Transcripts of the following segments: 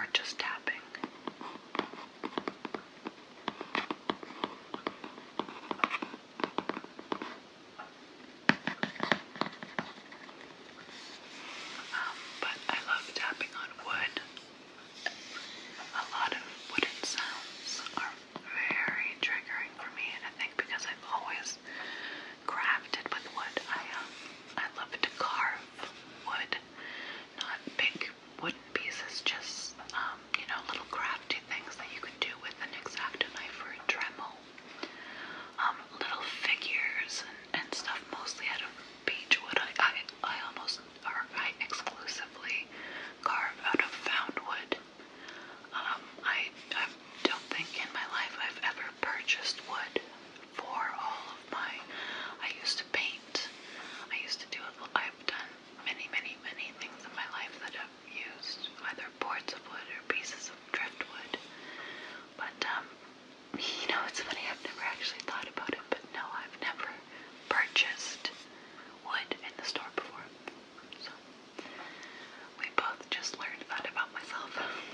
just tapping? But I love tapping on wood. A lot of wooden sounds are very triggering for me, and I think because I've always crafted with wood, I love to carve wood, not big wooden pieces, just little crafty things that you can do with an X-Acto knife or a Dremel. Little figures and stuff, mostly out of beech wood. I almost, or I exclusively carve out of found wood. I don't think in my life I've ever purchased wood for all of my. I used to paint. I've done many things in my life that have used either boards of wood or pieces of driftwood. But it's funny, I've never actually thought about it, but no, I've never purchased wood in the store before. So we both just learned that about myself.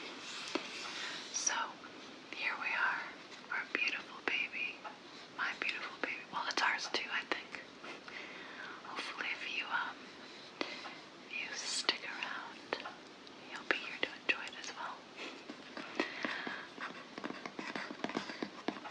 So here we are, our beautiful baby, my beautiful baby. Well, it's ours too, I think. Hopefully if you stick around, you'll be here to enjoy it as well.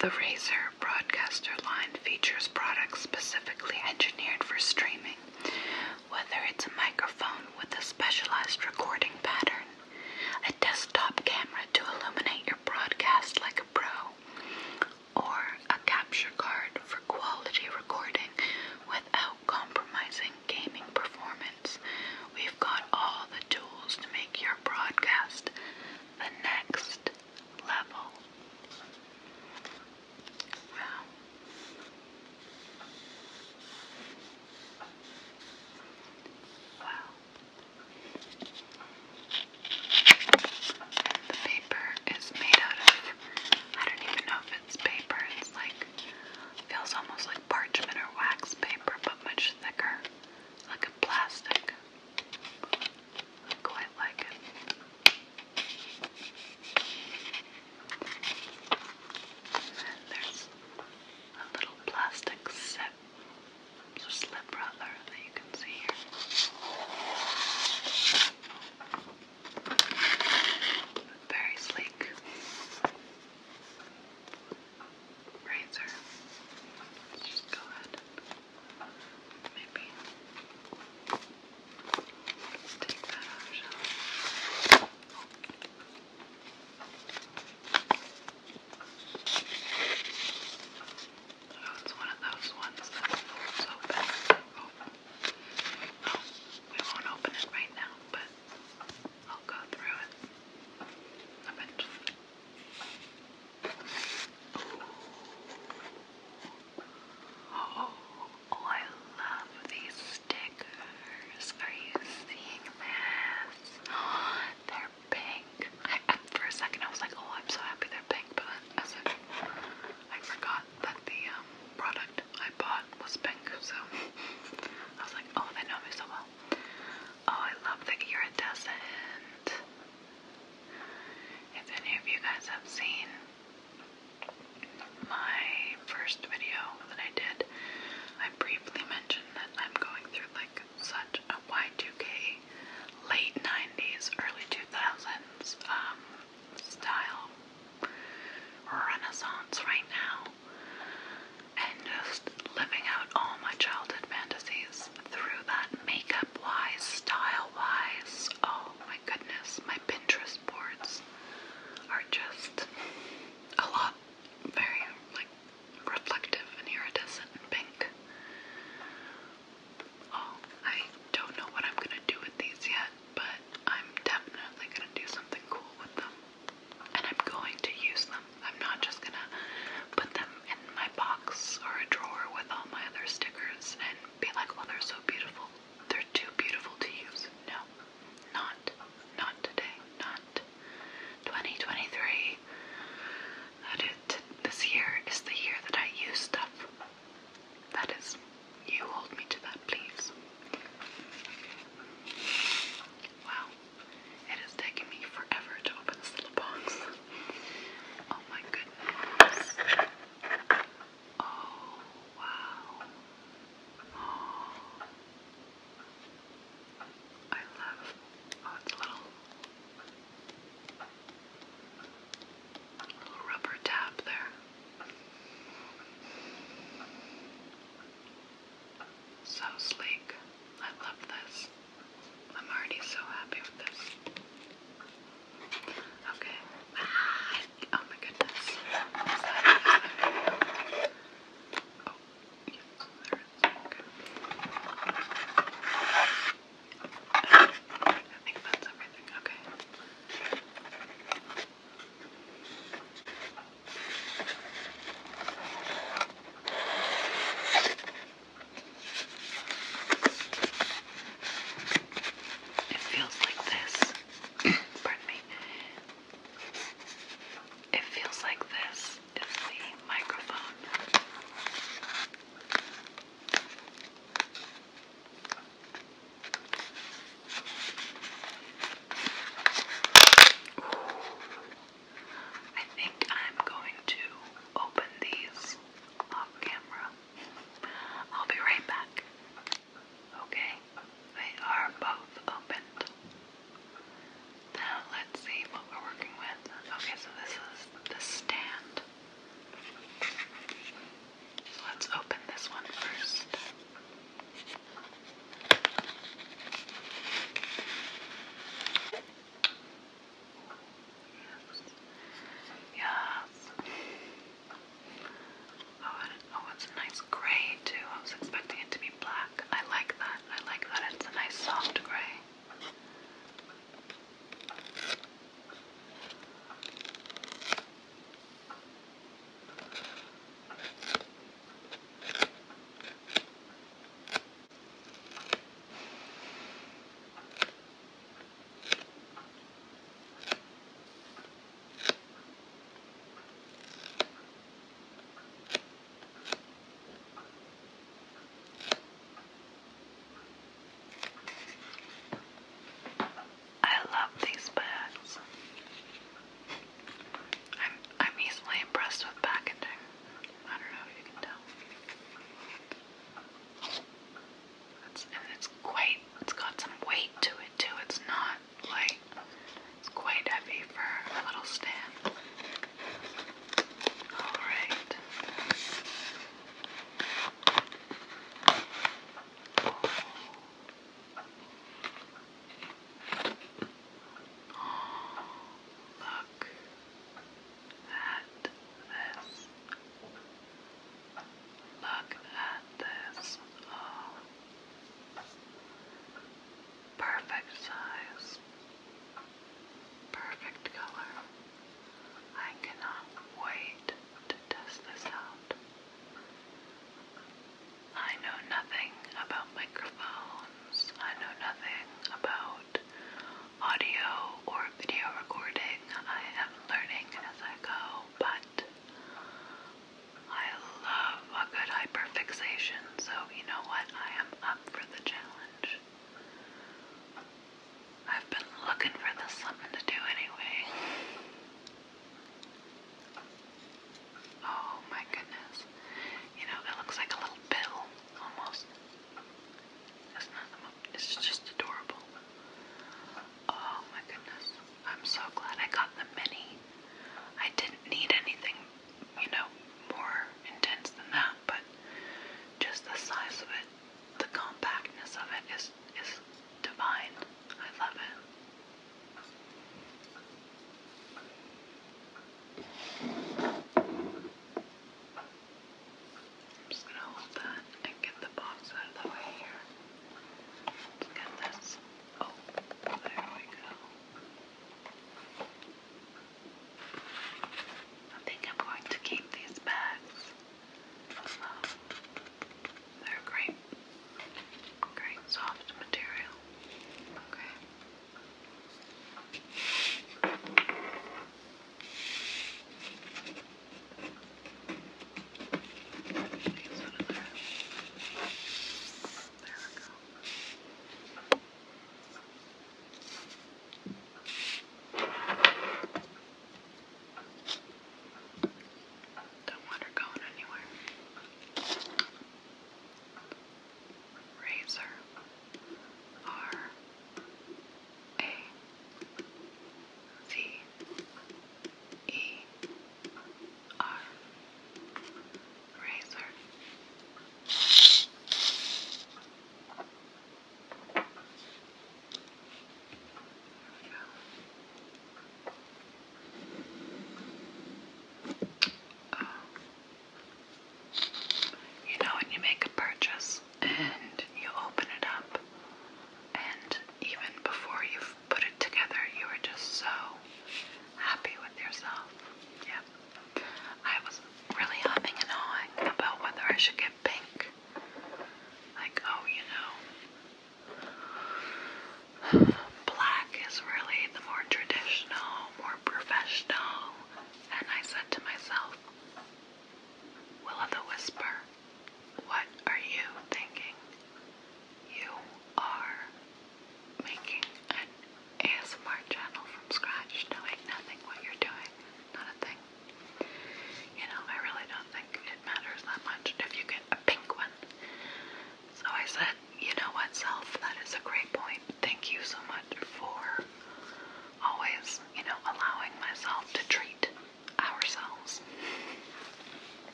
The Razer Broadcaster line features products specifically engineered for streaming, whether it's a microphone with a specialized recording pattern, a desktop camera to illuminate your broadcast like a pro, or a capture card for quality recording without compromising gaming performance. We've got all the tools to make your broadcast the next level.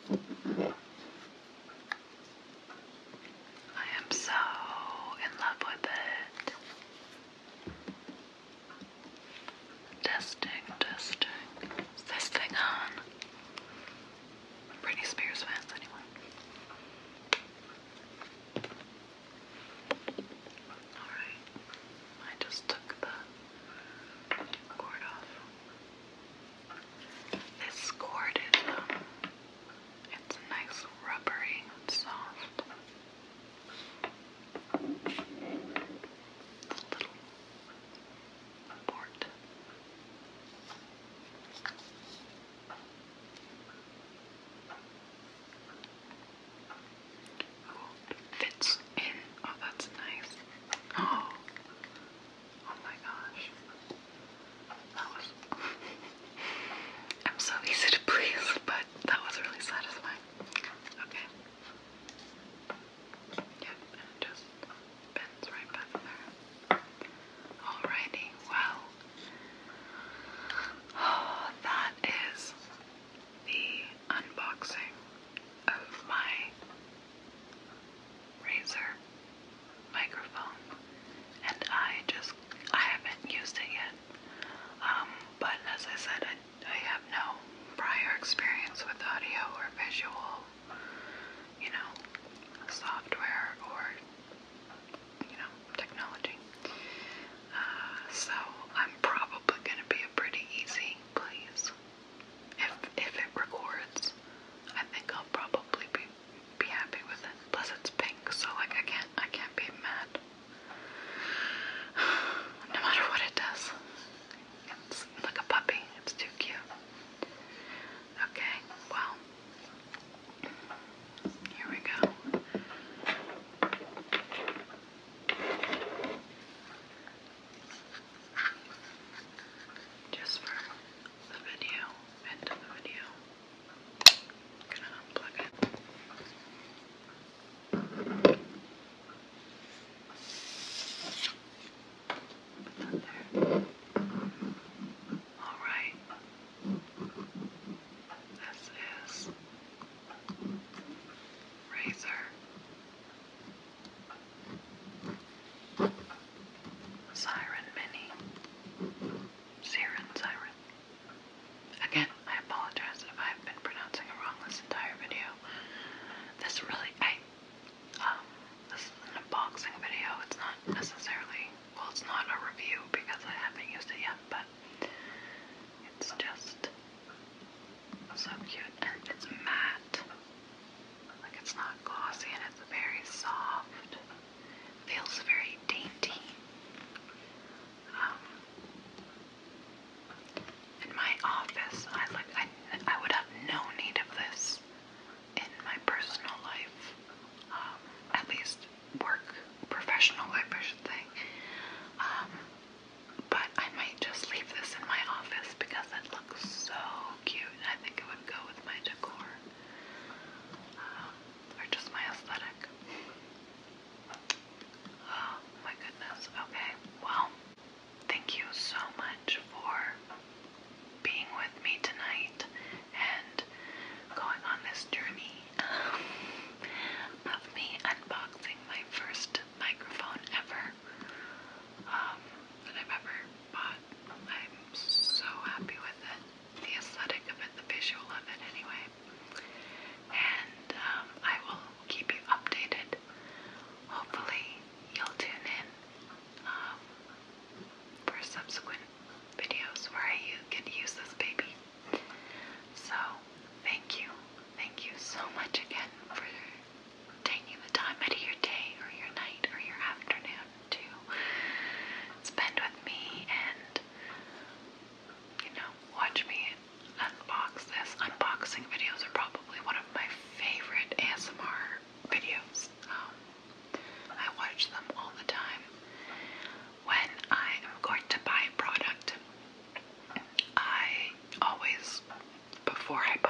I am so in love with it. Testing, testing. Is this thing on? Britney Spears fans, anyone? Alright. I just took the cord off. This cord is, it's nice, rubbery, and soft. It's a little port. Oh, it fits in. Oh, that's nice. Oh, oh my gosh. That was... I'm so easy to please, but that was really satisfying. Okay. Yep, and it just bends right back there. Alrighty, well, that is the unboxing of my Razer microphone, and I haven't used it yet, but as I said, I have no prior experience with audio or visual, software or, technology. So I'm probably going to be a pretty easy please. If it records, I think I'll probably be happy with it. Plus it's pink, so like I can't be mad. No matter what it does. It's like a puppy. It's too cute. Okay, well, here we go. Just for the video, end of the video, I'm gonna unplug it. Put that there. Alright. This is Razer Siren Mini. Siren. Again, I apologize if I've been pronouncing it wrong this entire video. This is an unboxing video. It's not necessarily, well, it's not a review because I haven't used it yet, but it's just so cute, and it's matte. Like, it's not glossy, and it's very soft. Feels very dainty. In my office, I would have no need of this in my personal life, at least professional life, I should say. But I might just leave this in my office because it looks so cute, and I think it would go with my decor, or just my aesthetic. Oh my goodness. Okay, well, thank you so much for being with me tonight and going on this journey of me unboxing my first microphone ever that I've ever bought. I'm so happy with it, the aesthetic of it, the visual of it anyway, and I will keep you updated. Hopefully you'll tune in for subsequent videos where I get to use this baby. So, thank you so much again for taking the time out of your day or your night or your afternoon to spend with me and, watch me unbox this. Unboxing videos are probably one of my favorite ASMR videos. I watch them all the time. When I am going to buy a product, I always, before I